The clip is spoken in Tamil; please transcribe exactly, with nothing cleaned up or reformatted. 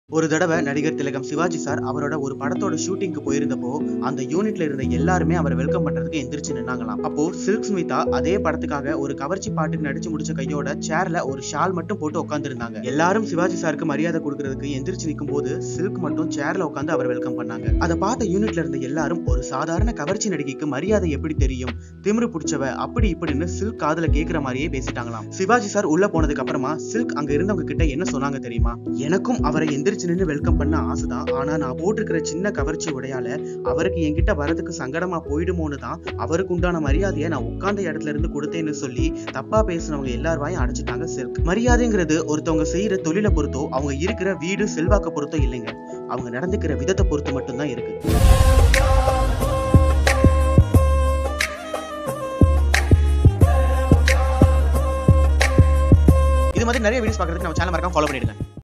ஒரு தடவை நடிகர் திலகம் சிவாஜி சார் அவரோட ஒரு படத்தோட ஷூட்டிங்க்கு போயிருந்தப்போ அந்த யூனிட்ல இருந்த எல்லாருமே அவரை வெல்கம் பண்றதுக்கு எந்திரிச்சு நின்னாங்களாம். அப்போ சில்க் ஸ்மிதா அதே படத்துக்காக ஒரு கவர்ச்சி பாட்டுக்கு நடிச்சு முடிச்ச கையோட சேர்ல ஒரு ஷால் மட்டும் போட்டு உட்கார்ந்து இருந்தாங்க. எல்லாரும் சிவாஜி சாருக்கு மரியாதை கொடுக்கறதுக்கு எந்திரிச்சு நிற்கும் போது சில்க் மட்டும் சேர்ல உட்கார்ந்து அவர் வெல்கம் பண்ணாங்க. அதை பார்த்த யூனிட்ல இருந்த எல்லாரும் ஒரு சாதாரண கவர்ச்சி நடிகைக்கு மரியாதை எப்படி தெரியும், திமிரு பிடிச்சவ அப்படி இப்படின்னு சில்க் காதுல கேட்கிற மாதிரியே பேசிட்டாங்களாம். சிவாஜி சார் உள்ள போனதுக்கு அப்புறமா சில்க் அங்க இருந்தவங்க கிட்ட என்ன சொன்னாங்க தெரியுமா? எனக்கும் அவரை எந்திரிச்சு நின்று வெல்கம் பண்ண ஆசைதான், ஆனா நான் போட்டிருக்கிற சின்ன கவர்ச்சி உடையால அவருக்கு என்கிட்ட வரதுக்கு சங்கடமா போயிடுமோன்னு தான் அவருக்கு உண்டான மரியாதையை நான் உட்கார்ந்த இடத்துல இருந்து கொடுத்தேன்னு சொல்லி தப்பா பேசினவங்க எல்லார் வாயும் அடைச்சிட்டாங்க சில்க். மரியாதைங்கிறது ஒருத்தவங்க செய்யற தொழிலை பொறுத்தோ அவங்க இருக்கிற வீடு செல்வாக்க பொறுத்தோ இல்லைங்க, அவங்க நடந்துக்கிற விதத்தை பொறுத்து மட்டும்தான் இருக்கு. இது மாதிரி நிறைய வீடியோஸ் பார்க்கறதுக்கு நம்ம சேனல் மறக்காம ஃபாலோ பண்ணிடுங்க.